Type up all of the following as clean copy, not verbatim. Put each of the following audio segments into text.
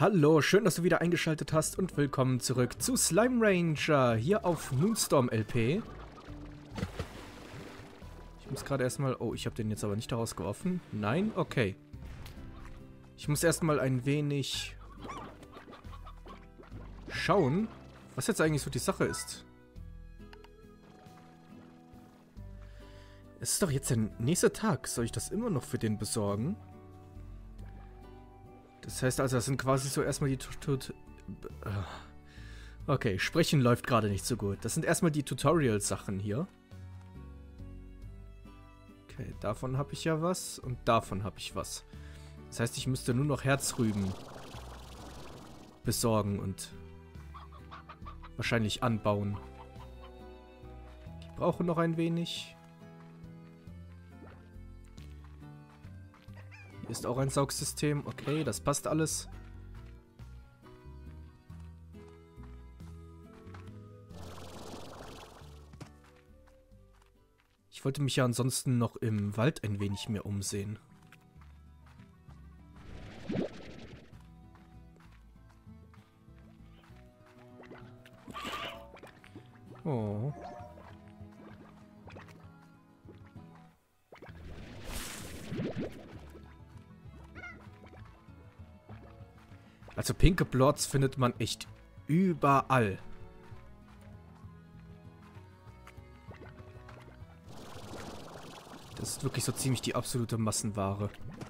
Hallo, schön, dass du wieder eingeschaltet hast und willkommen zurück zu Slime Rancher hier auf Moonstorm LP. Ich muss gerade erstmal... Oh, ich habe den jetzt aber nicht daraus geworfen. Nein? Okay. Ich muss erstmal ein wenig schauen, was jetzt eigentlich so die Sache ist. Es ist doch jetzt der nächste Tag. Soll ich das immer noch für den besorgen? Das heißt also, das sind quasi so erstmal die... Okay, sprechen läuft gerade nicht so gut. Das sind erstmal die Tutorial-Sachen hier. Okay, davon habe ich ja was und davon habe ich was. Das heißt, ich müsste nur noch Herzrüben besorgen und wahrscheinlich anbauen. Die brauchen noch ein wenig. Hier ist auch ein Saugsystem. Okay, das passt alles. Ich wollte mich ja ansonsten noch im Wald ein wenig mehr umsehen. Oh. Also pinke Blots findet man echt überall. Das ist wirklich so ziemlich die absolute Massenware.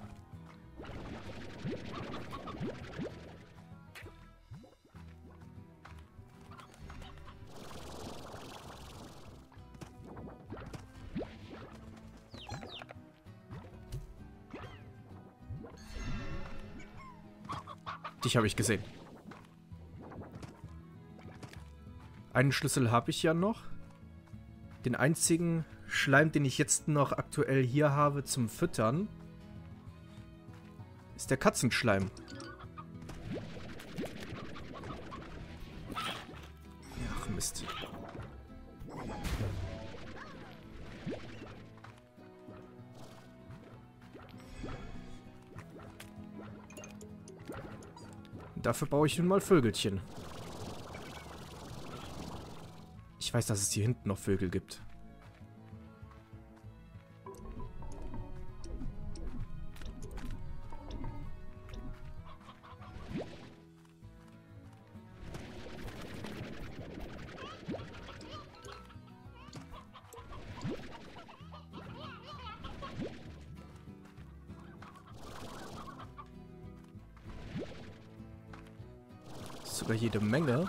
Dich habe ich gesehen. Einen Schlüssel habe ich ja noch. Den einzigen Schleim, den ich jetzt noch aktuell hier habe zum Füttern, ist der Katzenschleim. Ach Mist. Dafür baue ich nun mal Vögelchen. Ich weiß, dass es hier hinten noch Vögel gibt. Sogar jede Menge.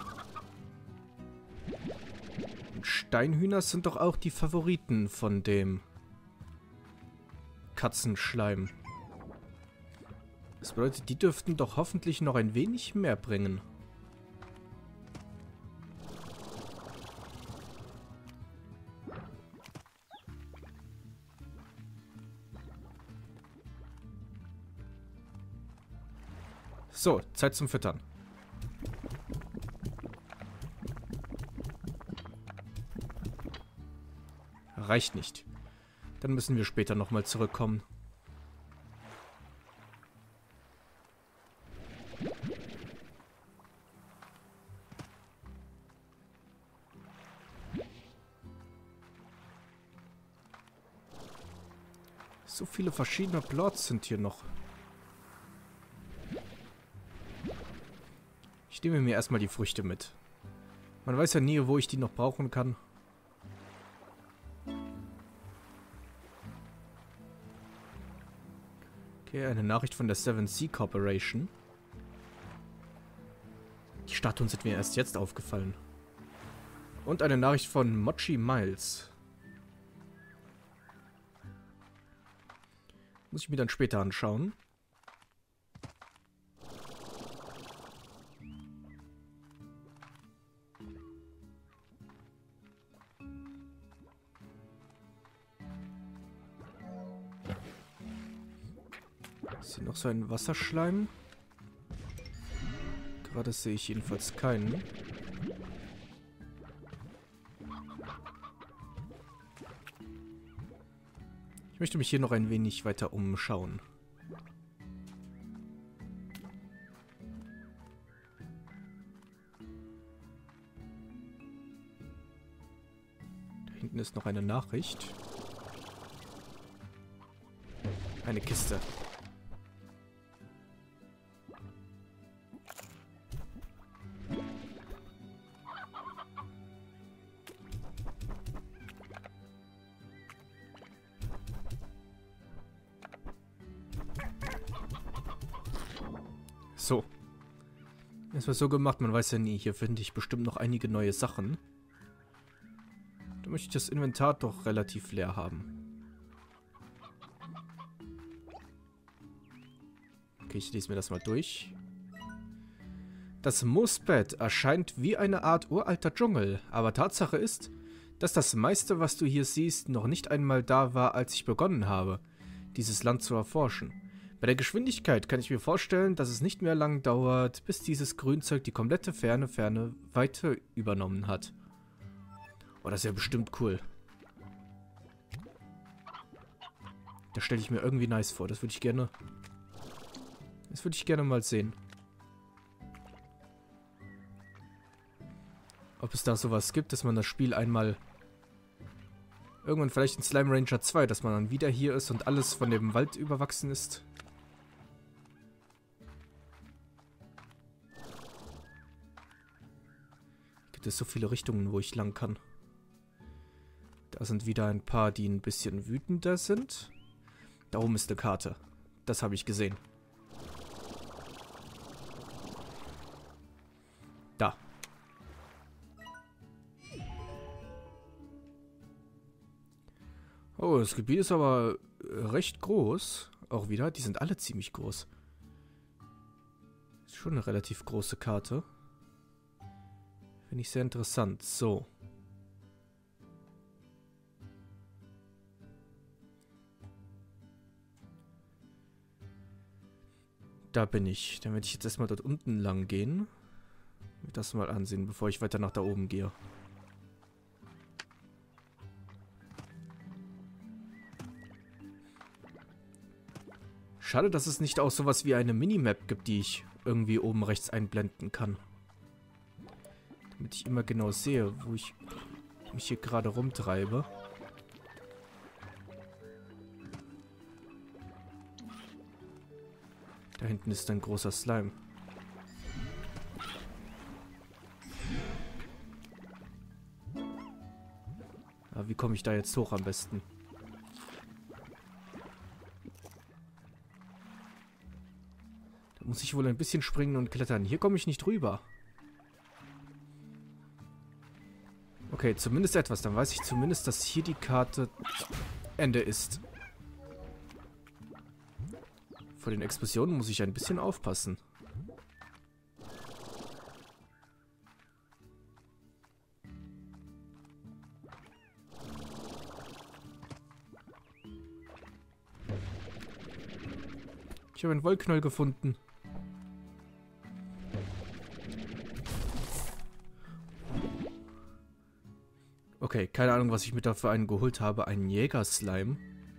Und Steinhühner sind doch auch die Favoriten von dem Katzenschleim. Das bedeutet, die dürften doch hoffentlich noch ein wenig mehr bringen. So, Zeit zum Füttern. Reicht nicht. Dann müssen wir später nochmal zurückkommen. So viele verschiedene Plots sind hier noch. Ich nehme mir erstmal die Früchte mit. Man weiß ja nie, wo ich die noch brauchen kann. Okay, eine Nachricht von der 7C Corporation. Die Statuen sind mir erst jetzt aufgefallen. Und eine Nachricht von Mochi Miles. Muss ich mir dann später anschauen. Ist hier noch so ein Wasserschleim? Gerade sehe ich jedenfalls keinen. Ich möchte mich hier noch ein wenig weiter umschauen. hinten ist noch eine Nachricht. Eine Kiste. So. Es wird so gemacht, man weiß ja nie. Hier finde ich bestimmt noch einige neue Sachen. Da möchte ich das Inventar doch relativ leer haben. Okay, ich lese mir das mal durch. Das Moosbett erscheint wie eine Art uralter Dschungel, aber Tatsache ist, dass das meiste, was du hier siehst, noch nicht einmal da war, als ich begonnen habe, dieses Land zu erforschen. Bei der Geschwindigkeit kann ich mir vorstellen, dass es nicht mehr lang dauert, bis dieses Grünzeug die komplette ferne Weite übernommen hat. Oh, das ist ja bestimmt cool. Das stelle ich mir irgendwie nice vor. Das würde ich gerne... Das würde ich gerne mal sehen. Ob es da sowas gibt, dass man das Spiel einmal... Irgendwann vielleicht in Slime Rancher 2, dass man dann wieder hier ist und alles von dem Wald überwachsen ist. Gibt es so viele Richtungen, wo ich lang kann. Da sind wieder ein paar, die ein bisschen wütender sind. Da oben ist eine Karte. Das habe ich gesehen. Da. Oh, das Gebiet ist aber recht groß. Auch wieder. Die sind alle ziemlich groß. Ist schon eine relativ große Karte. Finde ich sehr interessant. So. Da bin ich. Dann werde ich jetzt erstmal dort unten lang gehen. Mir das mal ansehen, bevor ich weiter nach da oben gehe. Schade, dass es nicht auch sowas wie eine Minimap gibt, die ich irgendwie oben rechts einblenden kann. Damit ich immer genau sehe, wo ich mich hier gerade rumtreibe. Da hinten ist ein großer Slime. Aber wie komme ich da jetzt hoch am besten? Da muss ich wohl ein bisschen springen und klettern. Hier komme ich nicht rüber. Okay, zumindest etwas. Dann weiß ich zumindest, dass hier die Karte Ende ist. Vor den Explosionen muss ich ein bisschen aufpassen. Ich habe einen Wollknäuel gefunden. Okay, keine Ahnung, was ich mir da für einen geholt habe. Einen Jägerslime.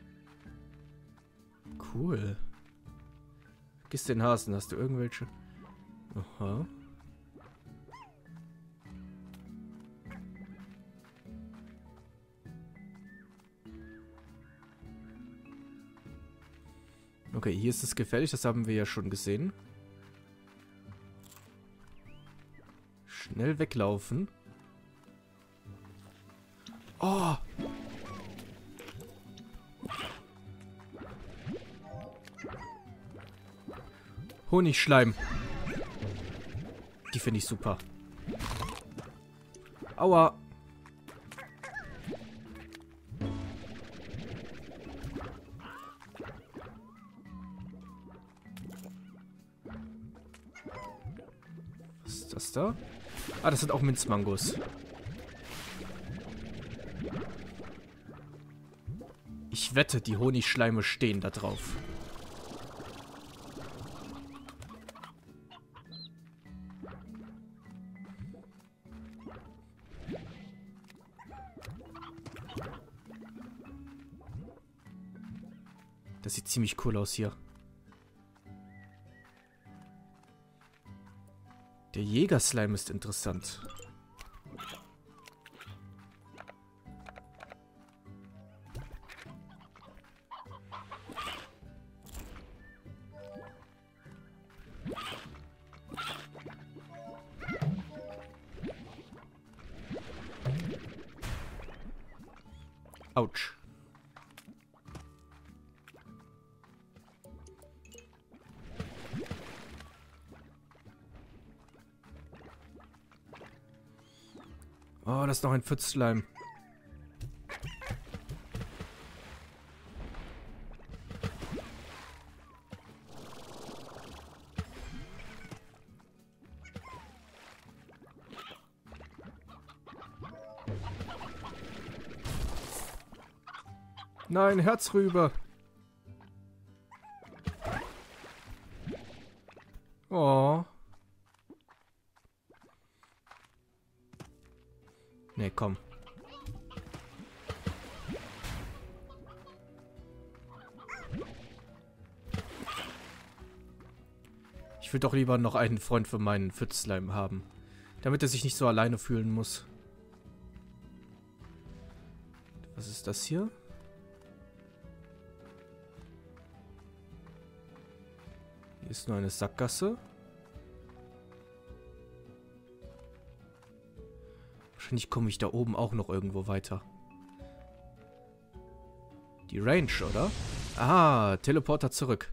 Cool. Vergiss den Hasen. Hast du irgendwelche... Aha. Okay, hier ist es gefährlich. Das haben wir ja schon gesehen. Schnell weglaufen. Oh! Honigschleim. Die finde ich super. Aua. Was ist das da? Ah, das sind auch Minzmangos. Ich wette, die Honigschleime stehen da drauf. Das sieht ziemlich cool aus hier. Der Jägerslime ist interessant. Autsch. Oh, das ist noch ein Pfützleim. Nein, Herz rüber. Oh. Nee, komm. Ich will doch lieber noch einen Freund für meinen Pfützleim haben. Damit er sich nicht so alleine fühlen muss. Was ist das hier? Hier ist nur eine Sackgasse. Wahrscheinlich komme ich da oben auch noch irgendwo weiter. Die Range, oder? Ah, Teleporter zurück.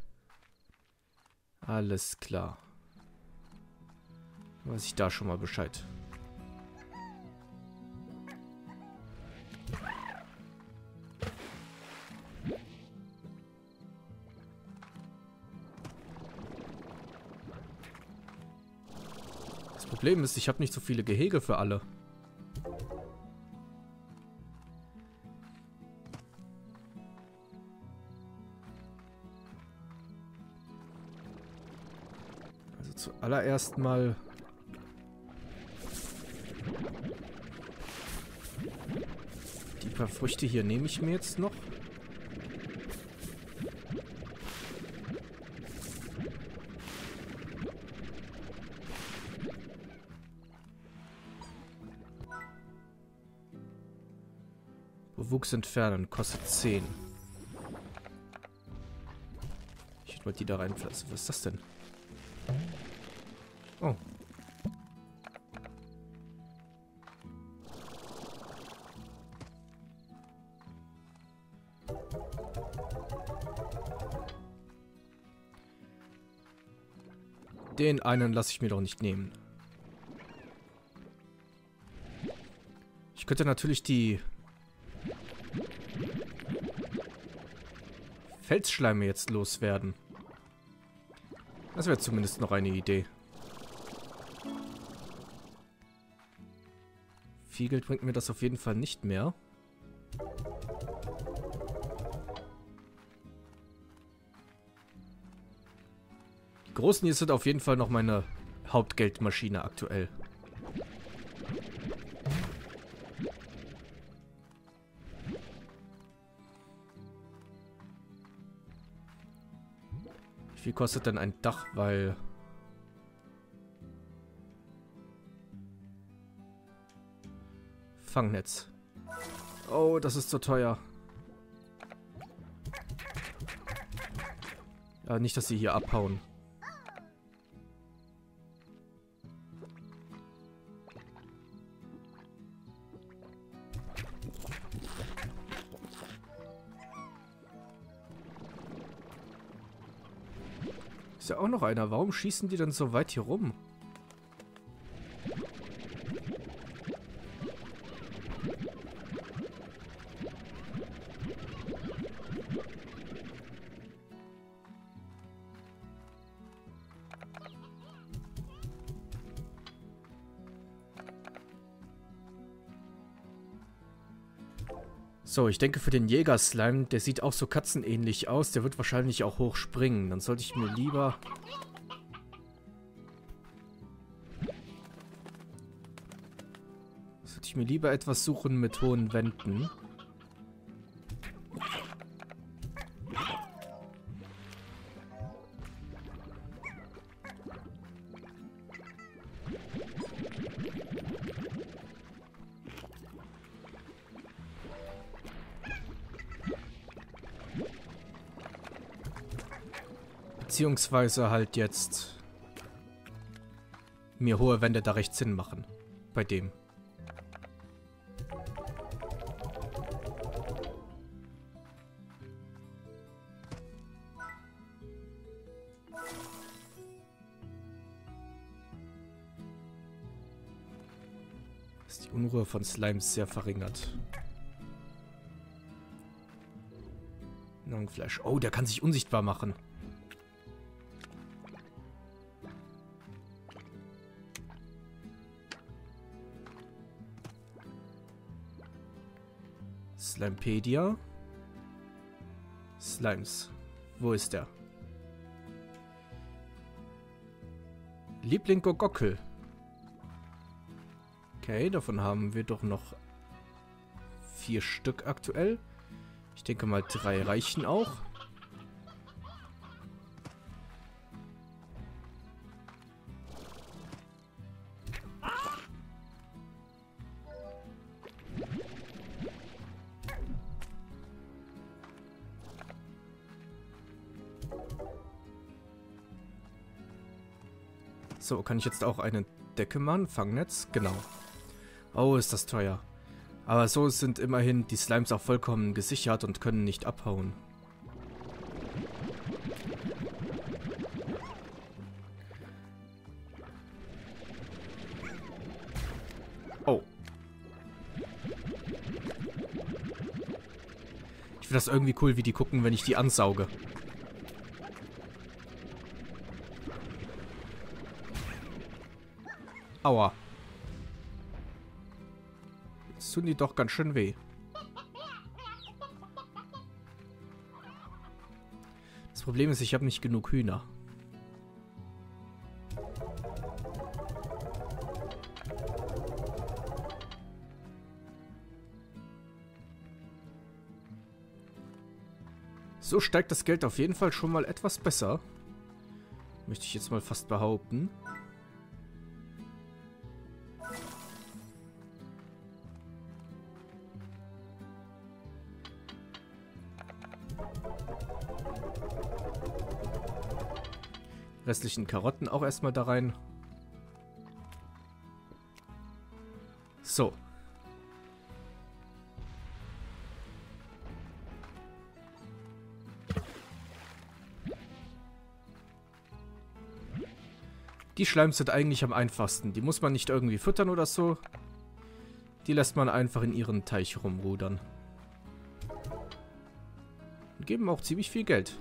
Alles klar. Weiß ich da schon mal Bescheid. Das Problem ist, ich habe nicht so viele Gehege für alle. Also zuallererst mal die paar Früchte hier nehme ich mir jetzt noch. Bewuchs entfernen, kostet 10. Ich hätte mal die da reinpflanzen. Was ist das denn? Oh. Den einen lasse ich mir doch nicht nehmen. Ich könnte natürlich die Felsschleime jetzt loswerden. Das wäre zumindest noch eine Idee. Viel Geld bringt mir das auf jeden Fall nicht mehr. Die großen hier sind auf jeden Fall noch meine Hauptgeldmaschine aktuell. Wie viel kostet denn ein Dach, weil... Fangnetz. Oh, das ist zu teuer. Ja, nicht, dass sie hier abhauen. Ist ja auch noch einer. Warum schießen die denn so weit hier rum? So, ich denke für den Jägerslime, der sieht auch so katzenähnlich aus, der wird wahrscheinlich auch hoch springen. Dann sollte ich mir lieber... etwas suchen mit hohen Wänden. Beziehungsweise halt jetzt mir hohe Wände da recht Sinn machen. Bei dem. Ist die Unruhe von Slimes sehr verringert. Longflash. Oh, der kann sich unsichtbar machen. Slimepedia. Slimes. Wo ist der? Liebling Gogockel. Okay, davon haben wir doch noch 4 Stück aktuell. Ich denke mal 3 reichen auch. So, kann ich jetzt auch eine Decke machen? Fangnetz? Genau. Oh, ist das teuer. Aber so sind immerhin die Slimes auch vollkommen gesichert und können nicht abhauen. Oh. Ich finde das irgendwie cool, wie die gucken, wenn ich die ansauge. Aua. Jetzt tun die doch ganz schön weh. Das Problem ist, ich habe nicht genug Hühner. So steigt das Geld auf jeden Fall schon mal etwas besser. Möchte ich jetzt mal fast behaupten. Restlichen Karotten auch erstmal da rein. So. Die Schleims sind eigentlich am einfachsten. Die muss man nicht irgendwie füttern oder so. Die lässt man einfach in ihren Teich rumrudern. Und geben auch ziemlich viel Geld.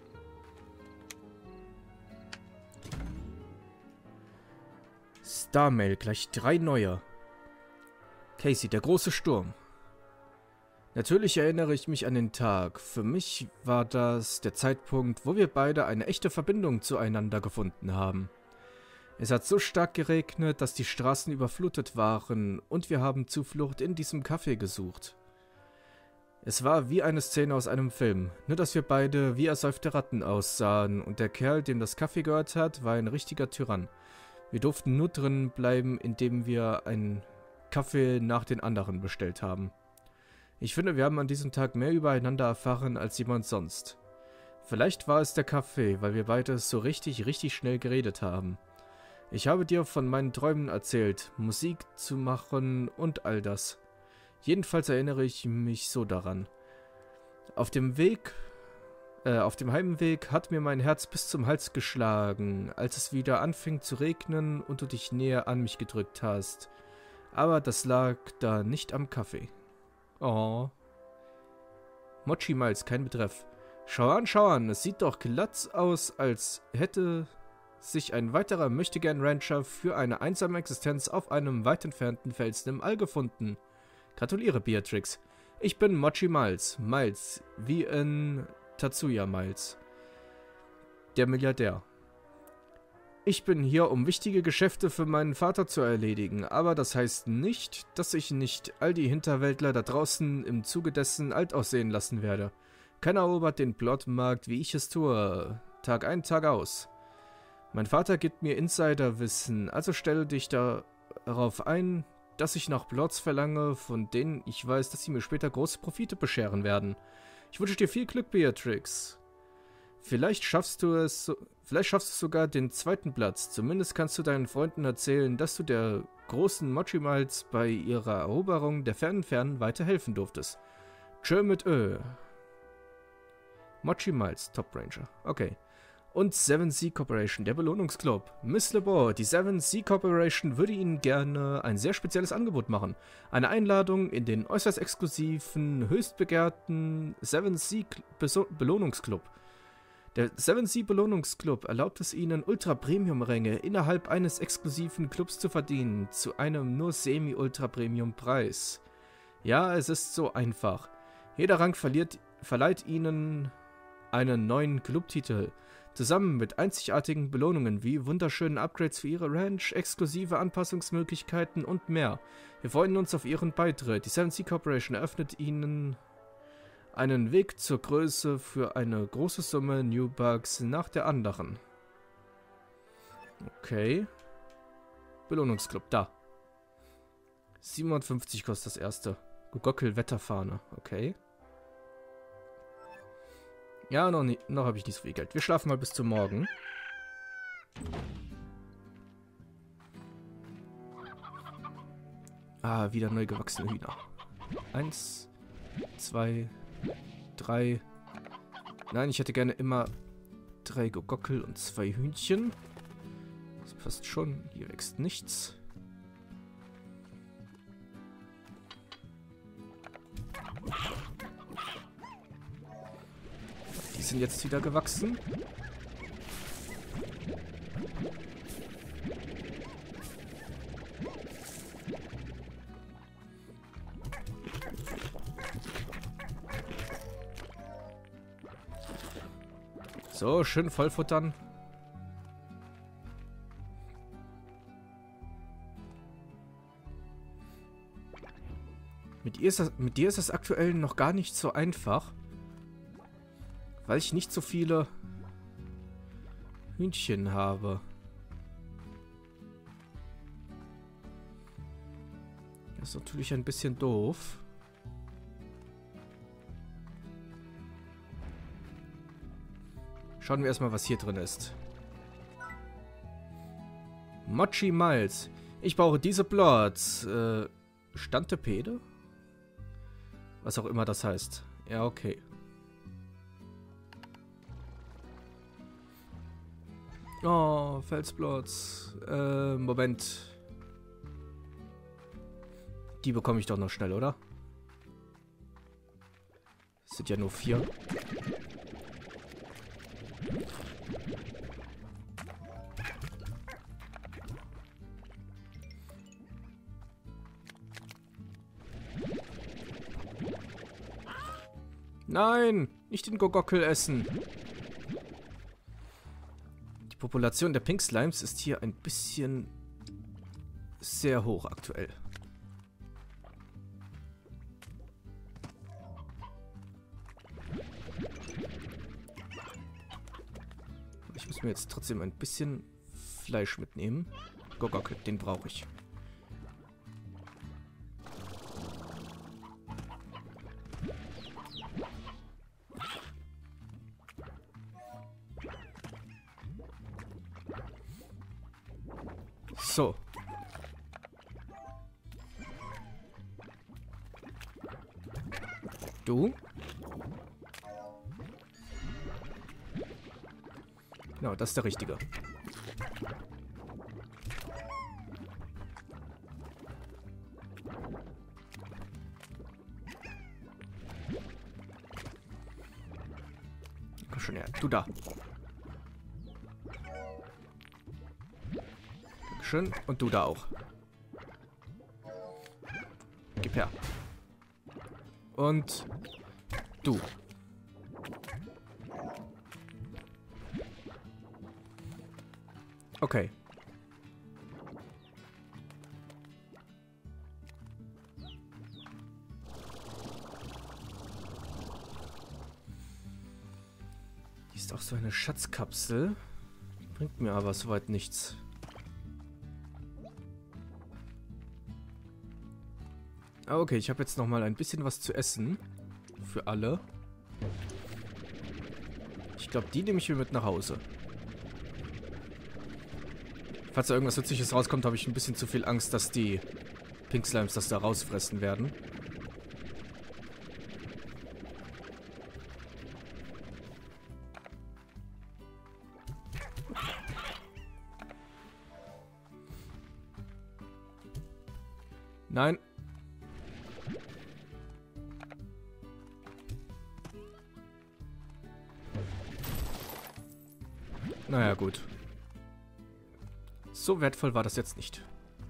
Starmail, gleich 3 neue. Casey, der große Sturm. Natürlich erinnere ich mich an den Tag. Für mich war das der Zeitpunkt, wo wir beide eine echte Verbindung zueinander gefunden haben. Es hat so stark geregnet, dass die Straßen überflutet waren und wir haben Zuflucht in diesem Café gesucht. Es war wie eine Szene aus einem Film, nur dass wir beide wie ersäufte Ratten aussahen und der Kerl, dem das Café gehört hat, war ein richtiger Tyrann. Wir durften nur drin bleiben, indem wir einen Kaffee nach den anderen bestellt haben. Ich finde, wir haben an diesem Tag mehr übereinander erfahren als jemand sonst. Vielleicht war es der Kaffee, weil wir beide so richtig schnell geredet haben. Ich habe dir von meinen Träumen erzählt, Musik zu machen und all das. Jedenfalls erinnere ich mich so daran. Auf dem Heimweg hat mir mein Herz bis zum Hals geschlagen, als es wieder anfing zu regnen und du dich näher an mich gedrückt hast. Aber das lag da nicht am Kaffee. Oh. Mochi Miles, kein Betreff. Schau an, es sieht doch glatt aus, als hätte sich ein weiterer Möchtegern-Rancher für eine einsame Existenz auf einem weit entfernten Felsen im All gefunden. Gratuliere, Beatrix. Ich bin Mochi Miles. Miles, wie in Tatsuya Miles. Der Milliardär. Ich bin hier, um wichtige Geschäfte für meinen Vater zu erledigen, aber das heißt nicht, dass ich nicht all die Hinterwäldler da draußen im Zuge dessen alt aussehen lassen werde. Keiner erobert den Bloodmarkt, wie ich es tue, Tag ein, Tag aus. Mein Vater gibt mir Insiderwissen, also stelle dich darauf ein, dass ich nach Blots verlange, von denen ich weiß, dass sie mir später große Profite bescheren werden. Ich wünsche dir viel Glück, Beatrix. Vielleicht schaffst du sogar den 2. Platz. Zumindest kannst du deinen Freunden erzählen, dass du der großen Mochi Miles bei ihrer Eroberung der fernen weiterhelfen durftest. Tschö mit Ö. Mochi Miles, Top Ranger. Okay. Und 7C Corporation, der Belohnungsclub. Miss LeBeau, die 7C Corporation würde Ihnen gerne ein sehr spezielles Angebot machen. Eine Einladung in den äußerst exklusiven, höchst begehrten 7C Belohnungsclub. Der 7C Belohnungsclub erlaubt es Ihnen, Ultra-Premium-Ränge innerhalb eines exklusiven Clubs zu verdienen, zu einem nur Semi-Ultra-Premium-Preis. Ja, es ist so einfach. Jeder Rang verleiht Ihnen einen neuen Clubtitel. Zusammen mit einzigartigen Belohnungen wie wunderschönen Upgrades für Ihre Ranch, exklusive Anpassungsmöglichkeiten und mehr. Wir freuen uns auf Ihren Beitritt. Die 7C Corporation eröffnet Ihnen einen Weg zur Größe für eine große Summe New Bugs nach der anderen. Okay. Belohnungsclub, da. 750 kostet das erste. Gockel-Wetterfahne, okay. Ja, noch habe ich nicht so viel Geld. Wir schlafen mal bis zum Morgen. Ah, wieder neu gewachsene Hühner. 1, 2, 3. Nein, ich hätte gerne immer 3 Gockel und 2 Hühnchen. Das passt schon. Hier wächst nichts. Die sind jetzt wieder gewachsen. So, schön vollfuttern. Mit dir ist es aktuell noch gar nicht so einfach. Weil ich nicht so viele Hühnchen habe. Das ist natürlich ein bisschen doof. Schauen wir erstmal, was hier drin ist. Mochi Miles. Ich brauche diese Plots. Stantepede? Was auch immer das heißt. Ja, okay. Oh, Felsblotz. Moment. Die bekomme ich doch noch schnell, oder? Das sind ja nur 4. Nein, nicht den Gogockel essen. Die Population der Pink Slimes ist hier ein bisschen sehr hoch aktuell. Ich muss mir jetzt trotzdem ein bisschen Fleisch mitnehmen. Gogockel, den brauche ich. So. Du? Genau, das ist der Richtige. Komm schon her. Du da. Dankeschön. Und du da auch. Gib her. Und du. Okay. Die ist auch so eine Schatzkapsel. Bringt mir aber soweit nichts. Ah, okay, ich habe jetzt noch mal ein bisschen was zu essen. Für alle. Ich glaube, die nehme ich mir mit nach Hause. Falls da irgendwas Nützliches rauskommt, habe ich ein bisschen zu viel Angst, dass die Pink Slimes das da rausfressen werden. Nein. Naja, gut. So wertvoll war das jetzt nicht.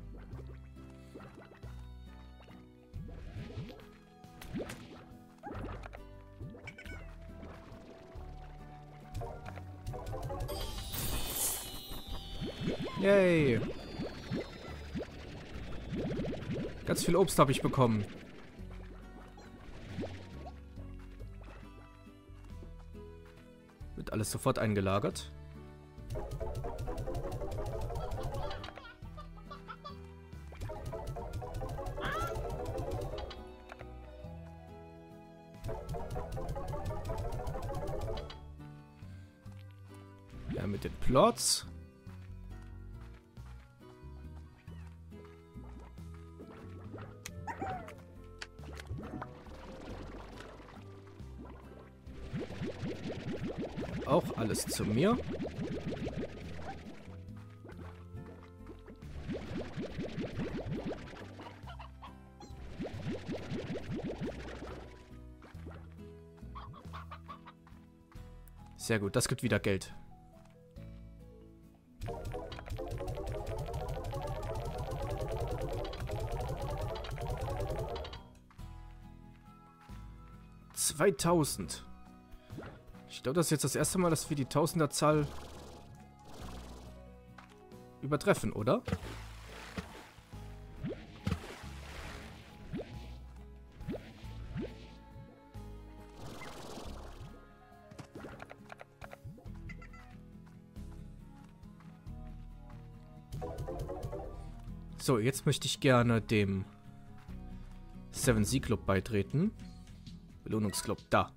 Yay. Ganz viel Obst habe ich bekommen. Wird alles sofort eingelagert. Ja, mit den Plots. Auch alles zu mir. Sehr gut, das gibt wieder Geld. $2000. Ich glaube, das ist jetzt das erste Mal, dass wir die Tausenderzahl übertreffen, oder? So, jetzt möchte ich gerne dem 7C Club beitreten. Belohnungsclub, da.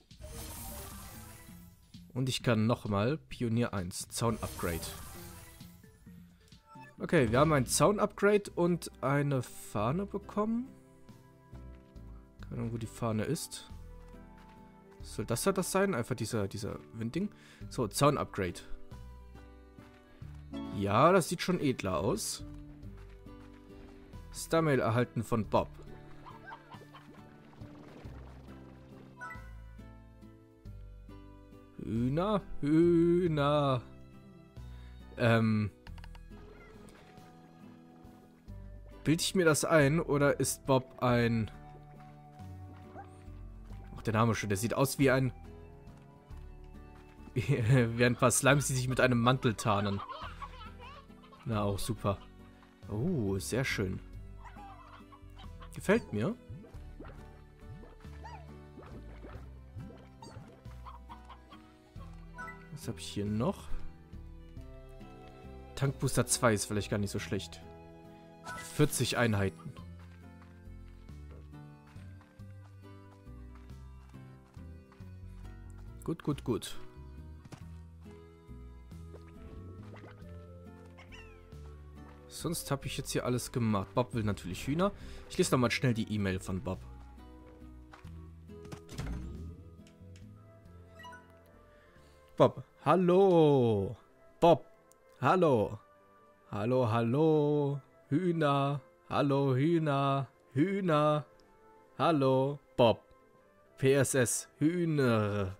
Und ich kann nochmal Pionier 1, Zaun-Upgrade. Okay, wir haben ein Zaun-Upgrade und eine Fahne bekommen. Keine Ahnung, wo die Fahne ist. Soll das da das sein? Einfach dieser Windding. So, Zaun-Upgrade. Ja, das sieht schon edler aus. Starmail erhalten von Bob. Hühner, Hühner. Bilde ich mir das ein oder ist Bob ein... Ach, der Name schon, der sieht aus wie ein... wie ein paar Slimes, die sich mit einem Mantel tarnen. Na, auch super. Oh, sehr schön. Gefällt mir. Was habe ich hier noch? Tankbooster 2 ist vielleicht gar nicht so schlecht. 40 Einheiten. Gut, gut, gut. Sonst habe ich jetzt hier alles gemacht. Bob will natürlich Hühner. Ich lese nochmal schnell die E-Mail von Bob. Bob, hallo. Bob, hallo. Hallo, hallo. Hühner. Hallo, Hühner. Hühner. Hallo, Bob. PSS, Hühner.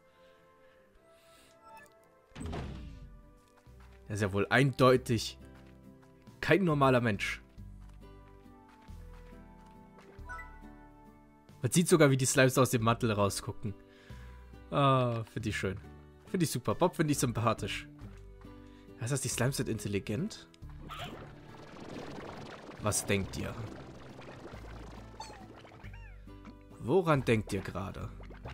Das ist ja wohl eindeutig kein normaler Mensch. Man sieht sogar, wie die Slimes aus dem Mantel rausgucken. Ah, finde ich schön. Finde ich super. Bob finde ich sympathisch. Heißt das, die Slimes sind intelligent? Was denkt ihr? Woran denkt ihr gerade?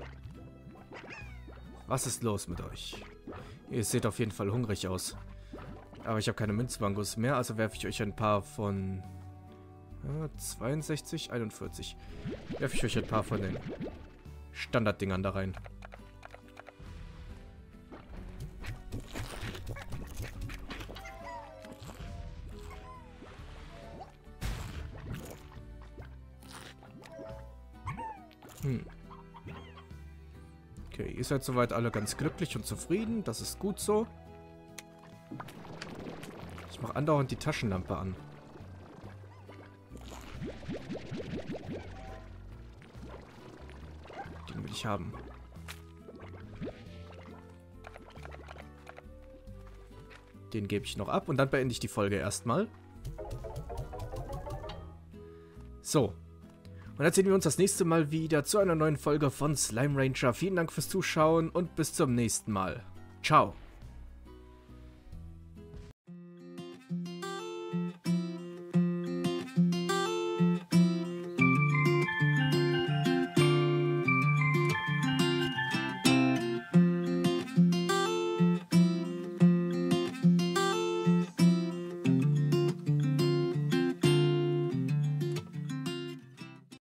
Was ist los mit euch? Ihr seht auf jeden Fall hungrig aus. Aber ich habe keine Münzmangos mehr, also werfe ich euch ein paar von... 62, 41. Werfe ich euch ein paar von den Standarddingern da rein. Okay, ihr seid soweit alle ganz glücklich und zufrieden. Das ist gut so. Ich mache andauernd die Taschenlampe an. ich haben. Den gebe ich noch ab und dann beende ich die Folge erstmal. So. Und dann sehen wir uns das nächste Mal wieder zu einer neuen Folge von Slime Rancher. Vielen Dank fürs Zuschauen und bis zum nächsten Mal. Ciao.